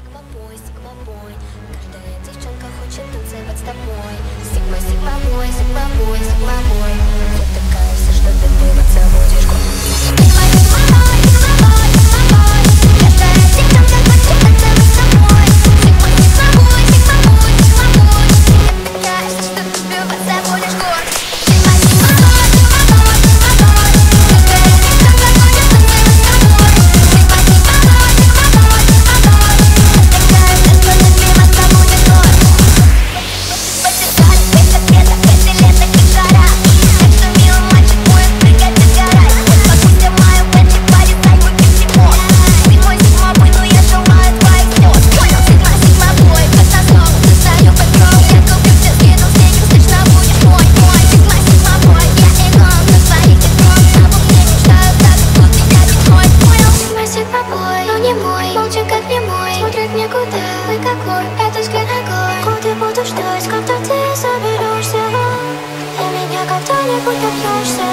Сигма бой. Каждая девчонка хочет танцевать с тобой. Сигма, сигма бой, сигма бой, сигма бой. Я такая вся, что ты под собой движку. Сигма, сигма бой, сигма бой, сигма бой. Каждая девчонка хочет танцевать с тобой. Сигма, сигма бой, сигма бой, сигма бой. Я такая вся, что ты под собой движку. Сигма, сигма бой, сигма бой, сигма бой. Каждая девчонка хочет танцевать с тобой. Сигма, сигма бой, сигма бой, сигма бой. Такая вся, что ты под собой движку. Потекает весь ответ, это лето и жара. Так что милый мальчик будет прыгать и сгорать. Пусть я мою пенти полетай, выпить всего. Ты мой сигма бой, но я желаю твоих слез. Понял, сигма, сигма бой, как назло, достаю патрон. Я куплю все, скину снегом, слышно будет мой. Сигма, сигма бой, я игрок на своих игрок. Обо мне мечтают, так тут меня бетой. Понял, сигма, сигма бой, но не мой. Молча как не мой, смотрит мне куда. Вы какой, это взгляд огонь. Куда буду ждать, когда ты соберешься. И меня когда-нибудь добьешься.